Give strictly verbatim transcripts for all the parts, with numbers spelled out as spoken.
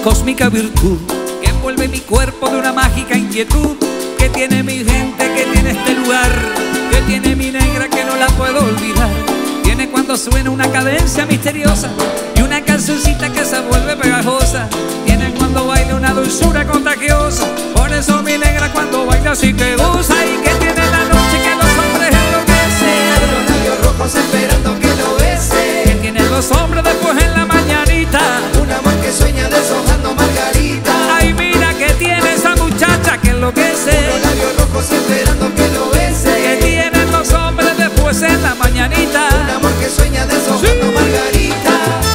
cósmica virtud que envuelve mi cuerpo de una mágica inquietud. Que tiene mi gente, que tiene este lugar, que tiene mi negra que no la puedo olvidar. Tiene cuando suena una cadencia misteriosa y una cancioncita que se vuelve pegajosa. Tiene cuando baila una dulzura contagiosa. Por eso mi negra cuando baila así que goza. Y que tiene la noche que los hombres enloquecen, los labios rojos esperando que lo bese. que tienen los hombres después en la mañanita, un amor que sueña deshojando margarita. ay mira que tiene esa muchacha que enloquece, Los labios rojos esperando que lo bese. que tienen los hombres después en la mañanita, Un amor que sueña deshojando sí. margarita.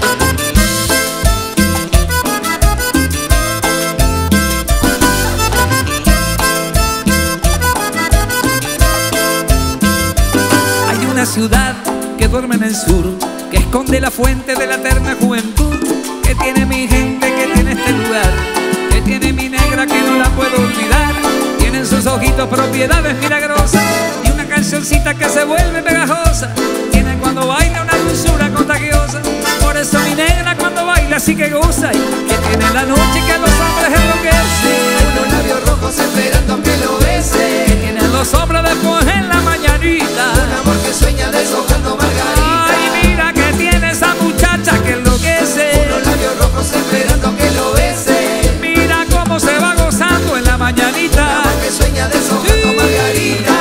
Hay una ciudad que duerme en el sur, que esconde la fuente de la eterna juventud. Que tiene mi gente, que tiene este lugar, que tiene mi negra que no la puedo olvidar. Tienen sus ojitos propiedades milagrosas y una cancioncita que se vuelve pegajosa. Tiene cuando baila una dulzura contagiosa. Por eso mi negra cuando baila sí que goza. Y que tiene la noche que a los hombres enloquece, Unos labios rojos esperando que lo que bese. tienen los hombres después en la mañanita. Un amor que sueña deshojando margarita. Ay, mira que tiene esa muchacha que enloquece. Unos labios rojos esperando que lo bese. Mira cómo se va gozando en la Un mañanita. amor que sueña deshojando margarita.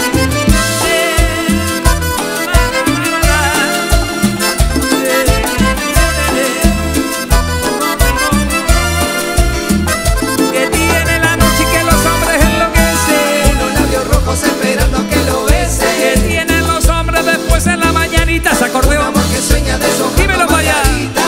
Que tiene la noche que los hombres enloquecen, Unos labios rojos esperando que lo que bese. tienen los hombres después en la mañanita. Se Un acordeón. amor que sueña deshojando Dímelo pa' allá. margarita.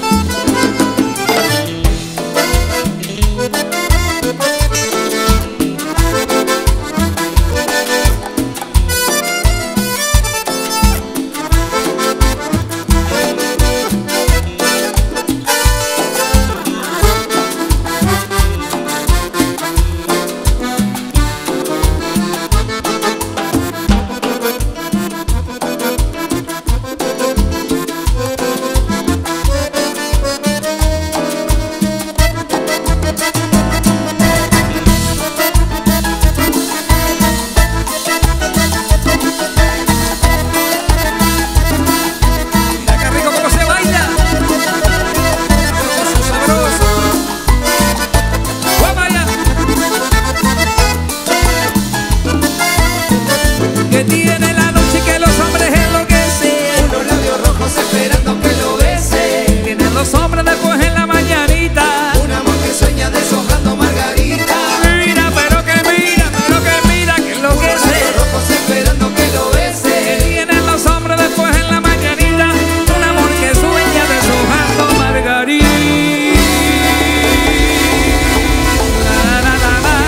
Mira qué rico cómo se baila. Sabroso, sabroso. Vamos allá. Que tiene la noche que los hombres enloquecen, Unos labios rojos esperando que lo bese. tienen los hombres después en la mañanita. Un amor que sueña deshojando margarita. Mira, pero que mira, pero que mira que Unos enloquece. labios rojos esperando que lo Que bese. tienen los hombres después en la mañanita. Un amor que sueña deshojando margarita. La, la, la, la.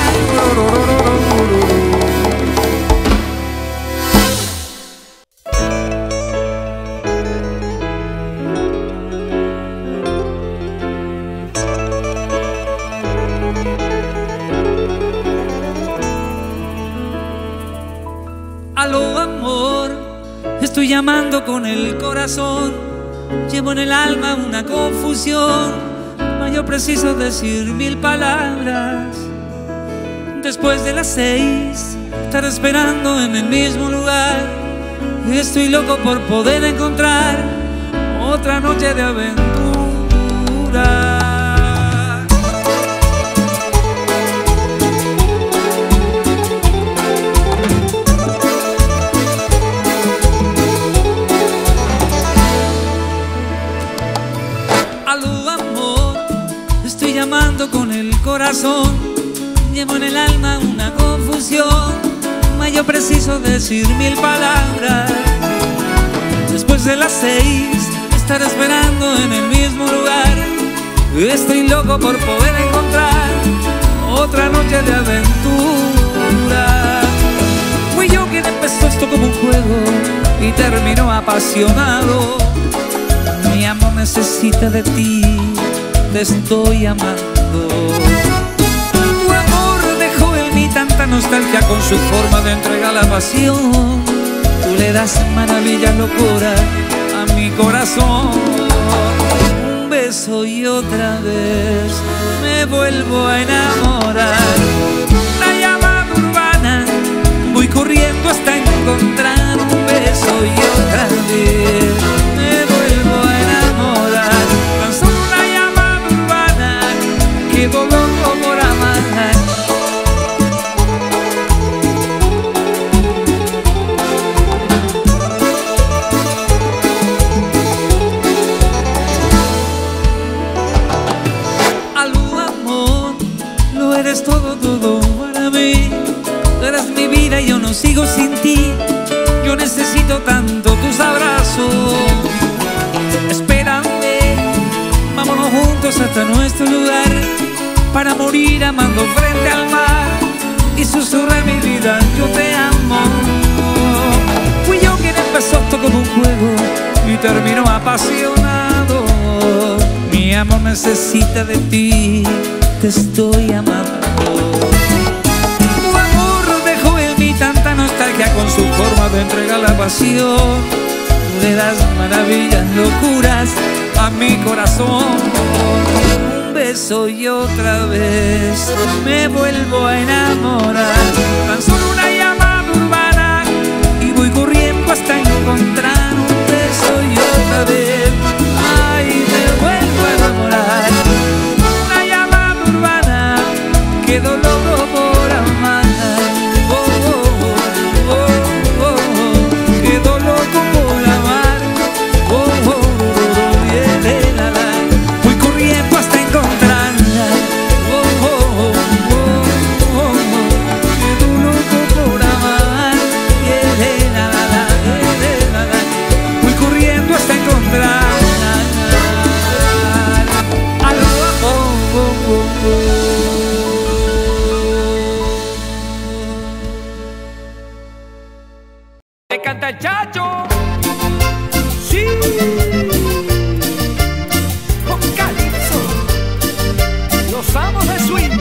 Aló amor, estoy llamando con el corazón. Llevo en el alma una confusión, mas yo preciso decir mil palabras. Después de las seis, estar esperando en el mismo lugar. Estoy loco por poder encontrar otra noche de aventura. Aló amor, estoy llamando con el corazón. Llevo en el alma una confusión, mas yo preciso decir mil palabras. Después de las seis, estar esperando en el mismo lugar. Estoy loco por poder encontrar otra noche de aventura. Fui yo quien empezó esto como un juego y terminó apasionado. Mi amor necesita de ti, te estoy amando. Tu amor dejó en mí tanta nostalgia con su forma de entregar la pasión. Tú le das maravilla, locura a mi corazón. Un beso beso y otra vez me vuelvo a enamorar. La llamada urbana, voy corriendo hasta encontrar un beso y otra vez me vuelvo a enamorar. Tan solo una llamada urbana, quedo loco por amar. Eres todo, todo para mí. Eres mi vida y yo no sigo sin ti. Yo necesito tanto tus abrazos. Espérame, vámonos juntos hasta nuestro lugar, para morir amando frente al mar y susurrar mi vida, yo te amo. Fui yo quien empezó esto como un juego y terminó apasionado. Mi amor necesita de ti, te estoy amando. Tu amor dejó en mí tanta nostalgia con su forma de entregar la pasión. Tú le das maravillas, locuras a mi corazón. Un beso y otra vez me vuelvo a enamorar. Tan solo una llamada urbana y voy corriendo hasta encontrar un beso y otra vez. Ay, me vuelvo a enamorar. Quedo loco por amar. Oh, oh, oh, oh, oh. Quedo loco por amar. Oh, oh, oh, yeah, la, la. Voy corriendo hasta encontrarla. Oh, oh, oh, oh, oh. Quedo loco por amar. Yeah, la, la, la, yeah, la, la. Voy corriendo hasta encontrarla. Aló, oh, oh, oh, oh. Canta el Chacho, sí, con Calypso, los amos de swing.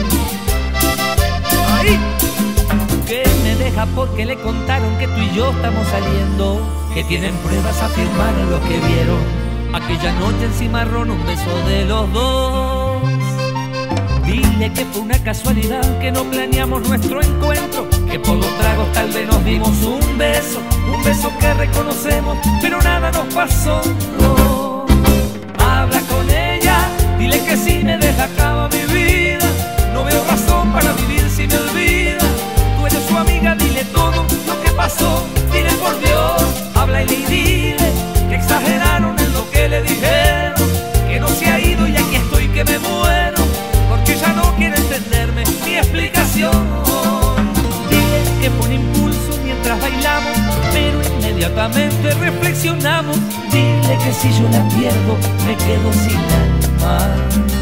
Ahí. Que me deja porque le contaron que tú y yo estamos saliendo, que tienen pruebas, afirmaron lo que vieron aquella noche en Cimarrón, un beso de los dos. Dile que fue una casualidad, que no planeamos nuestro encuentro, que por los tragos tal vez nos dimos un beso, un beso que reconocemos, pero nada nos pasó. No. Habla con ella, dile que si me deja acaba mi vida. No veo razón para vivir si me olvida. Tú eres su amiga, dile todo lo que pasó. Dile por Dios, habla y dile que exageraron en lo que le dijeron, que no se ha ido y aquí estoy que me muero, porque ella no quiere entenderme mi explicación. Dile que fue un impulso mientras bailamos, pero inmediatamente reflexionamos. Dile que si yo la pierdo me quedo sin alma,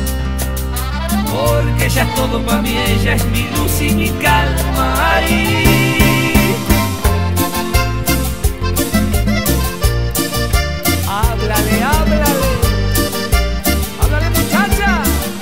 porque ella es todo para mí, ella es mi luz y mi calma. Ay. Háblale, háblale, háblale muchacha.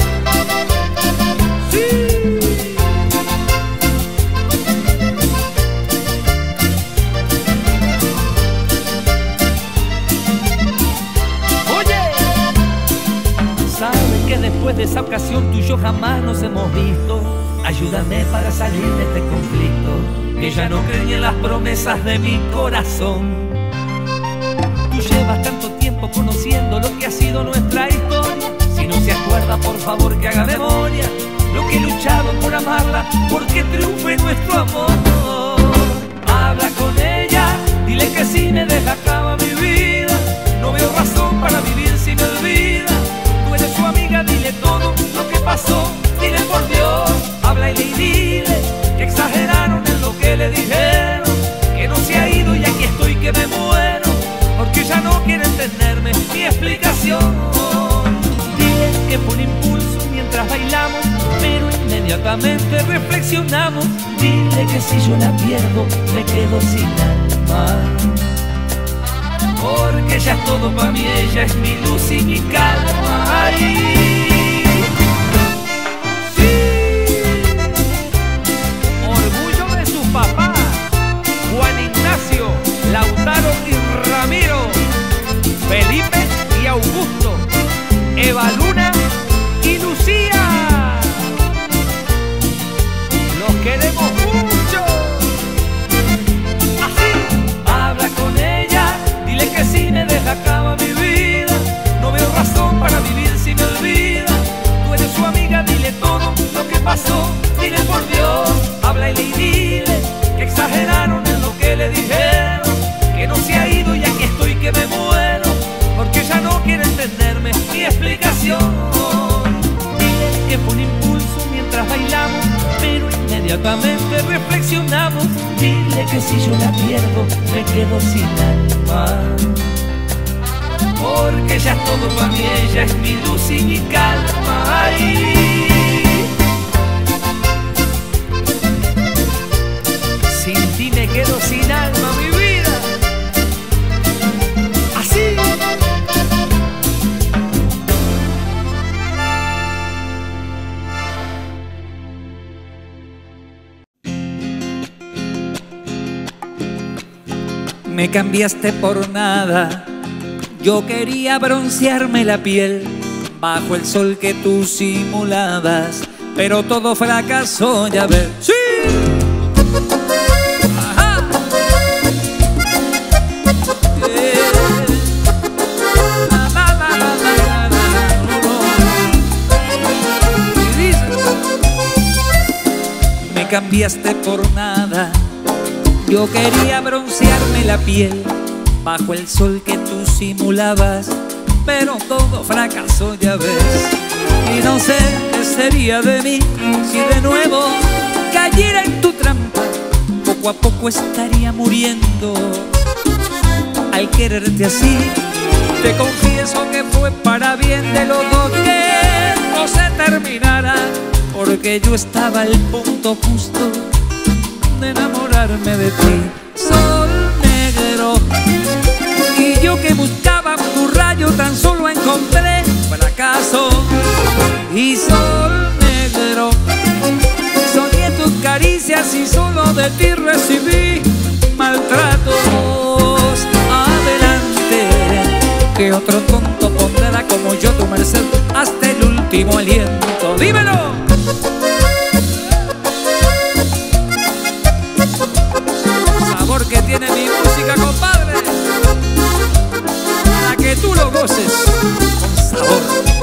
Después de esa ocasión tú y yo jamás nos hemos visto. Ayúdame para salir de este conflicto, que ya no creí en las promesas de mi corazón. Tú llevas tanto tiempo conociendo lo que ha sido nuestra historia. Si no se acuerda, por favor que haga memoria lo que he luchado por amarla, porque triunfe nuestro amor. Habla con ella, dile que si me deja acaba mi vida. No veo razón para vivir si me olvida. Tú eres su amiga, dile todo lo que pasó. Dile por Dios, habla y dile que exageraron en lo que le dijeron, que no se ha ido y aquí estoy que me muero, porque ya no quiere entenderme mi explicación. Dile que fue un impulso mientras bailamos, pero inmediatamente reflexionamos. Dile que si yo la pierdo me quedo sin alma, porque ella es todo para mí, ella es mi luz y mi calma. Ay. Sí. Orgullo de sus papás, Juan Ignacio, Lautaro y Ramiro, Felipe y Augusto. Evalúa inmediatamente reflexionamos. Dile que si yo la pierdo me quedo sin alma, porque ya es todo para mí, ella es mi luz y mi calma. Ay, sin ti me quedo sin alma, mi vida. Así. Me cambiaste por nada, yo quería broncearme la piel bajo el sol que tú simulabas, pero todo fracasó, ya ves. ¡Sí! ¡Ajá! Eh. La, la, la, la, la, la, la. Y dice, me cambiaste por nada, yo quería broncearme la piel bajo el sol que tú simulabas, pero todo fracasó, ya ves. Y no sé qué sería de mí si de nuevo cayera en tu trampa. Poco a poco estaría muriendo al quererte así. Te confieso que fue para bien de los dos que no se terminara, porque yo estaba al punto justo de enamorarme de ti. Sol negro, y yo que buscaba tu rayo tan solo encontré fracaso. Y sol negro, soñé tus caricias y solo de ti recibí maltratos. Adelante, que otro tonto pondrá como yo tu merced hasta el último aliento. ¡Dímelo! Que tiene mi música, compadre, para que tú lo goces con sabor.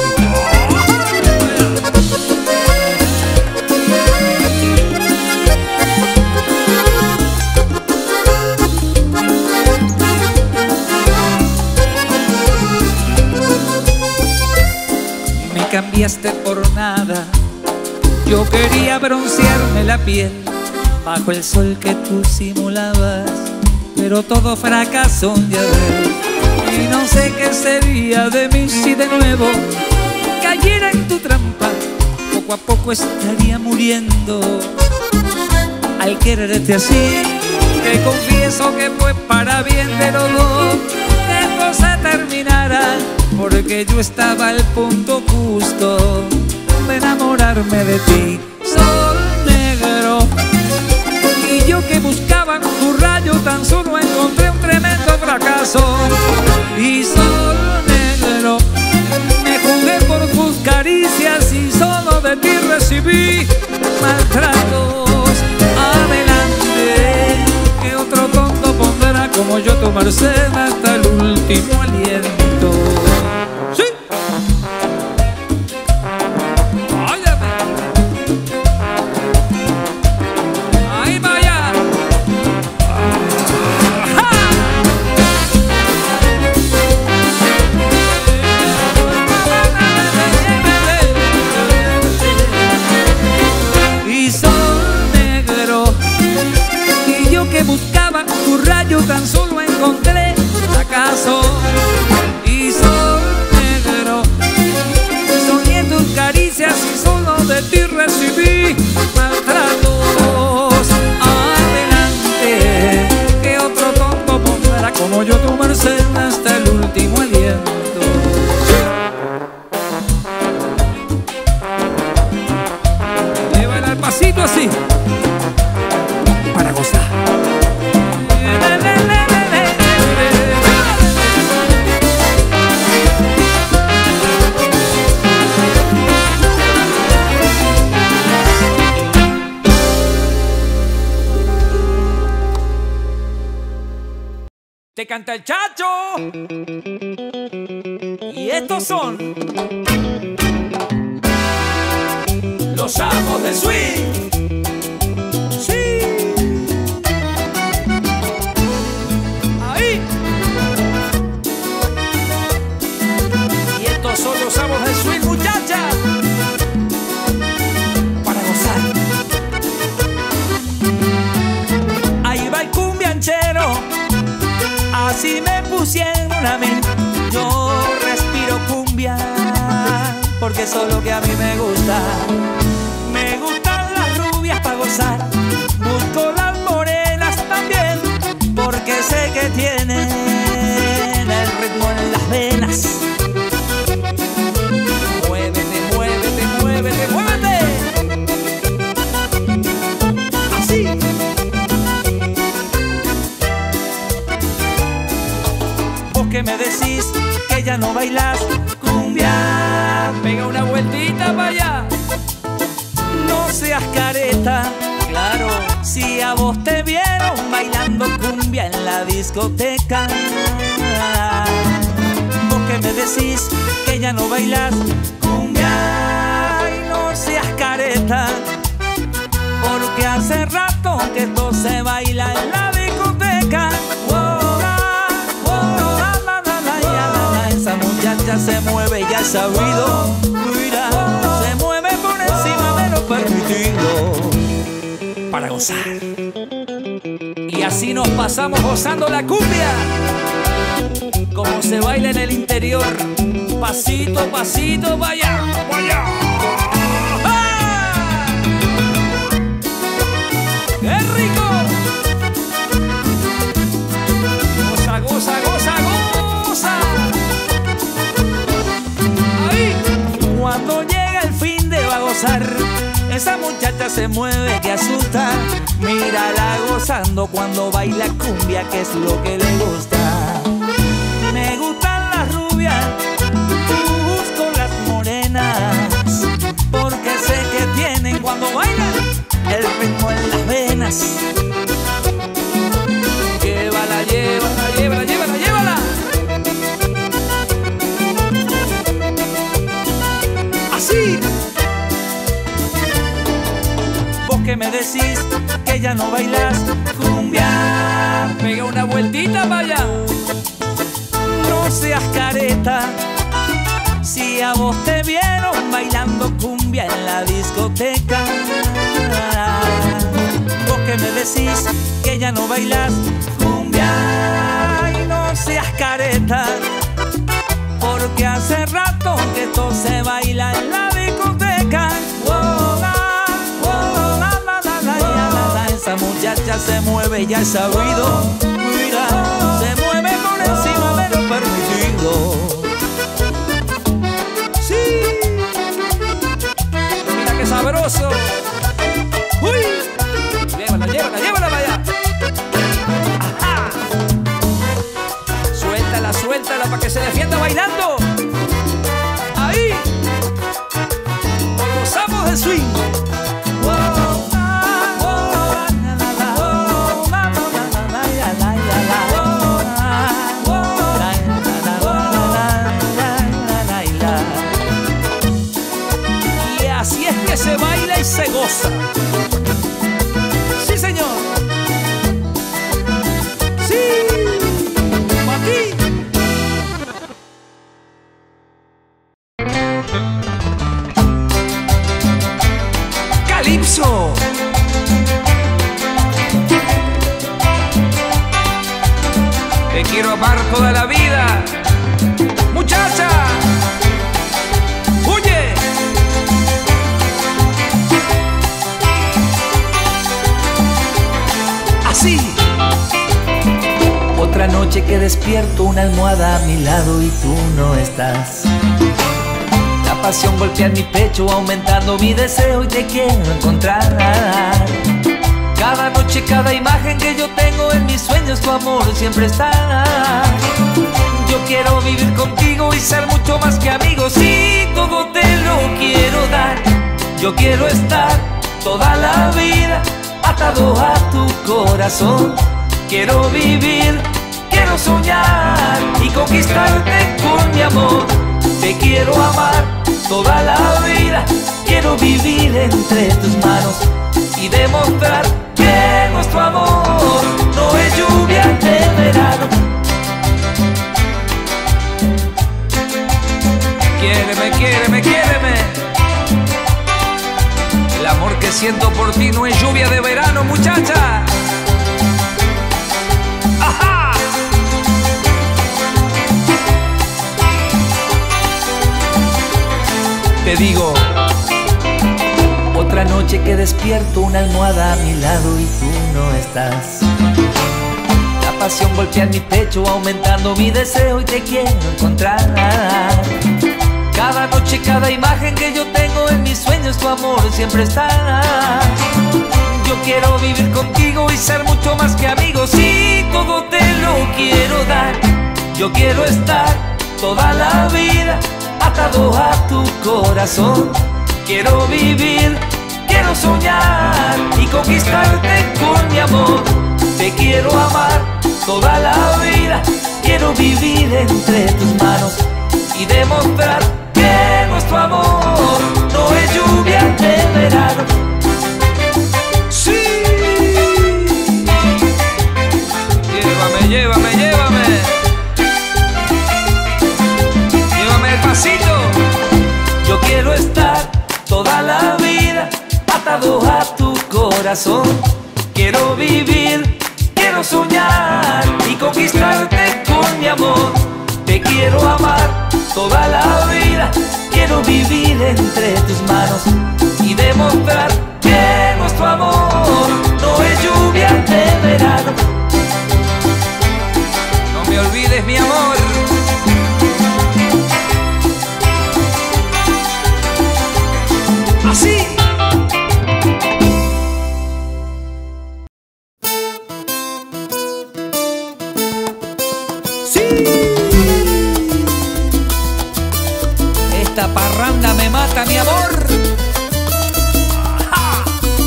Me cambiaste por nada, yo quería broncearme la piel bajo el sol que tú simulabas, pero todo fracasó, ya ves. Y no sé qué sería de mí si de nuevo cayera en tu trampa. Poco a poco estaría muriendo al quererte así. Te confieso que fue para bien de los dos que esto se terminara, porque yo estaba al punto justo de enamorarme de ti. Sol negro, y yo que buscaba tu rayo tan solo encontré un tremendo fracaso. Y sol negro, me jugué por tus caricias y solo de ti recibí maltratos. Adelante, que otro tonto pondrá como yo tu merced hasta el último aliento. ¡Sí! Buscaba tu rayo tan solo encontré fracaso. Y sol negro, soñé tus caricias y solo de ti recibí maltratos. Adelante, que otro tonto pondrá como yo tu merced hasta el último aliento. Llévala al pasito así para gozar. Te canta el Chacho. Y estos son los amos del swing. Sí. Ahí. Y estos son los amos del swing, muchachas. Para gozar. porque eso es lo que a mí me gusta. Me gustan las rubias para gozar, busco las morenas también, porque sé que tienen el ritmo en las venas. Muévete, muévete, muévete, muévete. Así. Vos que me decís que ya no bailas cumbia, pega una vueltita para allá. No seas careta, claro, si a vos te vieron bailando cumbia en la discoteca. Vos que me decís que ya no bailas cumbia, y no seas careta, porque hace rato que esto se baila en la discoteca. Esa muchacha se mueve, ya es sabido, mira, se mueve por encima de lo permitido para gozar. Y así nos pasamos gozando la cumbia, como se baila en el interior, pasito, pasito, vaya, vaya. ¡Ah! ¡Qué rico! Goza, goza, goza, goza. Cuando llega el fin de va a gozar, esa muchacha se mueve que asusta. Mírala gozando cuando baila cumbia, que es lo que le gusta. Me gustan las rubias, busco las morenas, porque sé que tienen cuando bailan el ritmo en las venas. Llévala, llévala, llévala, llévala, llévala. Así. Vos que me decís que ya no bailas cumbia, pega una vueltita para allá. No seas careta, si a vos te vieron bailando cumbia en la discoteca. Vos que me decís que ya no bailas cumbia, y no seas careta, porque hace rato que esto se baila en la discoteca. Oh, la, oh, la, la, la, la, la, la, la. Esa muchacha se mueve, ya es sabido, mira, se mueve por encima de lo permitido. Sí, mira qué sabroso. Uy, llévala, llévala, llévala para allá. Ajá. Suéltala, suéltala para que se defienda bailando. Ahí. Gozamos de swing. Y así es que se baila y se goza. Sí, señor. Sí. Aquí. Calipso. Te quiero amar toda la vida, muchacha. Huye. Así. Otra noche que despierto, una almohada a mi lado y tú no estás. La pasión golpea en mi pecho, aumentando mi deseo y te quiero encontrar. Cada noche, cada imagen que yo tengo en mis sueños, tu amor siempre está. Yo quiero vivir contigo y ser mucho más que amigos, y todo te lo quiero dar. Yo quiero estar toda la vida atado a tu corazón. Quiero vivir, quiero soñar y conquistarte con mi amor. Te quiero amar toda la vida, quiero vivir entre tus manos y demostrar que nuestro amor no es lluvia de verano. Quiéreme, quiéreme, quiéreme. El amor que siento por ti no es lluvia de verano, muchacha. ¡Ajá! te digo. Otra noche que despierto, una almohada a mi lado y tú no estás. La pasión golpea en mi pecho, aumentando mi deseo y te quiero encontrar. Cada noche, cada imagen que yo tengo en mis sueños, tu amor siempre está. Yo quiero vivir contigo y ser mucho más que amigos, y todo te lo quiero dar. Yo quiero estar toda la vida atado a tu corazón. Quiero vivir, quiero soñar y conquistarte con mi amor. Te quiero amar toda la vida. Quiero vivir entre tus manos y demostrar que nuestro amor no es lluvia de verano. Sí. Llévame, llévame, llévame. Llévame despacito. Yo quiero estar toda la vida atado a tu corazón. Quiero vivir, quiero soñar y conquistarte con mi amor. Te quiero amar toda la vida. Quiero vivir entre tus manos y demostrar que nuestro amor no es lluvia de verano. No me olvides, mi amor. Así. Esta parranda me mata, mi amor. ¡Ajá!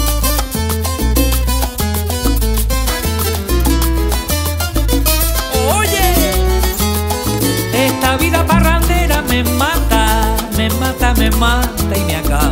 Oye, esta vida parrandera me mata, me mata, me mata y me acaba.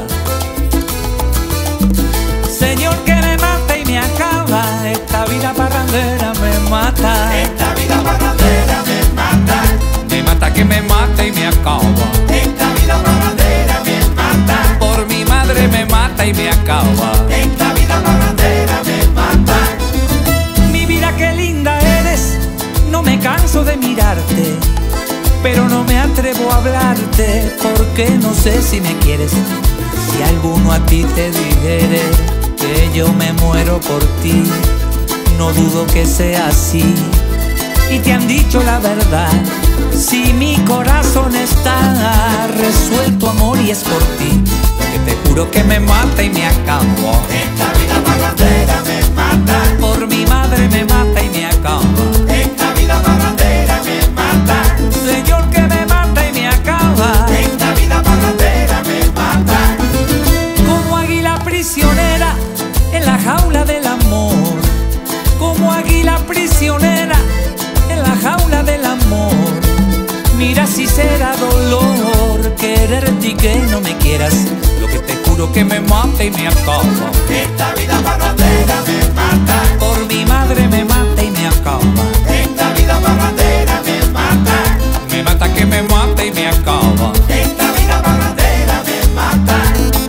Señor, que me mata y me acaba. Esta vida parrandera me mata. Esta vida parrandera me mata. Me mata, que me mata y me acaba. Esta vida parrandera me mata. Por mi madre me mata y me acaba. Esta vida parrandera me mata. Mi vida, qué linda eres. No me canso de mirarte, pero no me atrevo a hablarte, porque no sé si me quieres. Si alguno a ti te dijere que yo me muero por ti, no dudo que sea así. Y te han dicho la verdad, si mi corazón está resuelto, amor, y es por ti, porque te juro que me mata y me acabo. Esta vida parrandera me mata. Por mi madre me mata y me acaba. Esta vida parrandera me mata. Señor, que me mata y me acaba. Esta vida parrandera me mata. Como águila prisionera en la jaula del amor. Como águila prisionera en la jaula del amor. Mira si será dolor quererte y que no me quieras. Lo que te juro que me mata y me acaba. Esta vida parrandera me mata. Por mi madre me mata y me acaba. Esta vida parrandera me mata. Me mata, que me mata y me acaba. Esta vida parrandera me mata.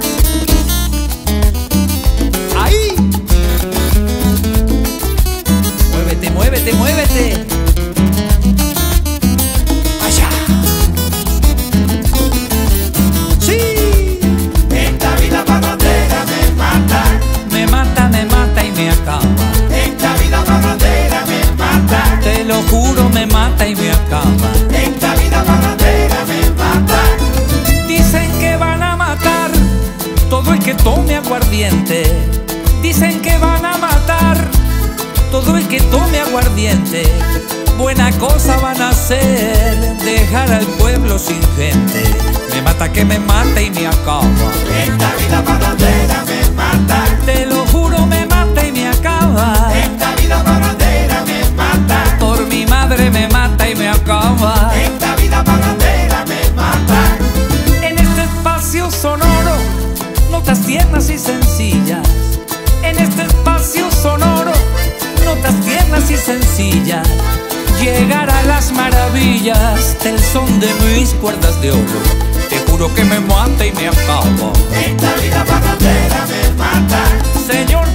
¡Ahí! Muévete, muévete, muévete. Allá. Sí. Esta vida parrandera me mata. Me mata, me mata y me acaba. Esta vida parrandera me mata. Te lo juro, me mata y me acaba. Esta vida parrandera me mata. Dicen que van a matar todo el que tome aguardiente. Dicen que van a matar todo el que tome aguardiente. Buena cosa van a hacer, dejar al pueblo sin gente. Me mata, que me mata y me acaba. Esta vida parrandera me mata. Te lo juro, me mata y me acaba. Esta vida parrandera me mata. Por mi madre me mata y me acaba. Esta vida parrandera me mata. En este espacio sonoro, notas tiernas y sencillas. En este espacio sonoro, notas tiernas y sencillas. Llegar a las maravillas del son de mis cuerdas de oro. Te juro que me mata y me acabo. Esta vida parrandera me mata. Señor,